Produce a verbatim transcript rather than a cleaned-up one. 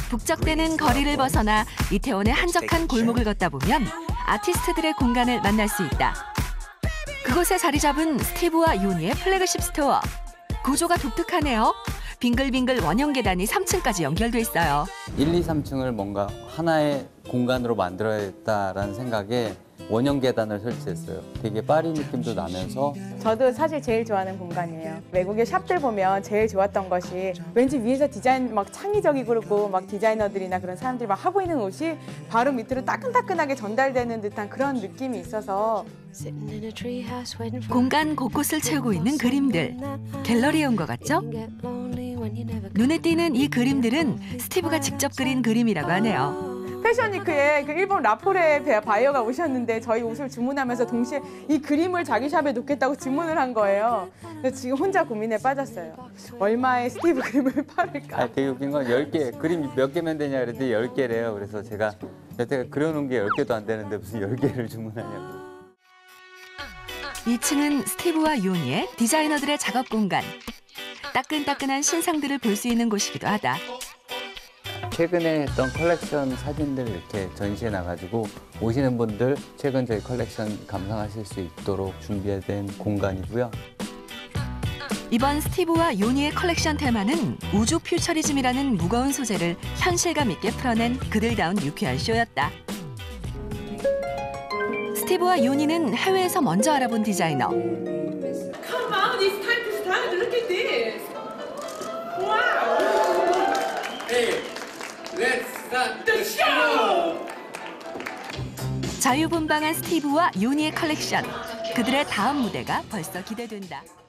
북적대는 거리를 벗어나 이태원의 한적한 골목을 걷다 보면 아티스트들의 공간을 만날 수 있다. 그곳에 자리 잡은 스티브와 요니의 플래그십 스토어. 구조가 독특하네요. 빙글빙글 원형 계단이 삼 층까지 연결돼 있어요. 일, 이, 삼 층을 뭔가 하나의 공간으로 만들어야겠다라는 생각에 원형 계단을 설치했어요. 되게 파리 느낌도 나면서. 저도 사실 제일 좋아하는 공간이에요. 외국의 샵들 보면 제일 좋았던 것이 왠지 위에서 디자인 막 창의적이고 그렇고 막 디자이너들이나 그런 사람들이 막 하고 있는 옷이 바로 밑으로 따끈따끈하게 전달되는 듯한 그런 느낌이 있어서. 공간 곳곳을 채우고 있는 그림들. 갤러리에 온 것 같죠? 눈에 띄는 이 그림들은 스티브가 직접 그린 그림이라고 하네요. 패션위크에 그 일본 라포레 바이어가 오셨는데 저희 옷을 주문하면서 동시에 이 그림을 자기 샵에 놓겠다고 주문을 한 거예요. 그래서 지금 혼자 고민에 빠졌어요. 얼마의 스티브 그림을 팔을까? 아, 되게 웃긴 건 열 개, 그림 몇 개면 되냐 그랬더니 열 개래요. 그래서 제가 여태가 그려놓은 게 열 개도 안 되는데 무슨 열 개를 주문하냐고. 이 층은 스티브와 요니의 디자이너들의 작업 공간. 따끈따끈한 신상들을 볼 수 있는 곳이기도 하다. 최근에 했던 컬렉션 사진들을 이렇게 전시해 놔가지고 오시는 분들 최근 저희 컬렉션 감상하실 수 있도록 준비된 공간이고요. 이번 스티브와 요니의 컬렉션 테마는 우주 퓨처리즘이라는 무거운 소재를 현실감 있게 풀어낸 그들다운 유쾌한 쇼였다. 스티브와 요니는 해외에서 먼저 알아본 디자이너. Come on, it's time to start. Look at this. Wow. Hey, let's start the show. 자유분방한 스티브와 요니의 컬렉션. 그들의 다음 무대가 벌써 기대된다.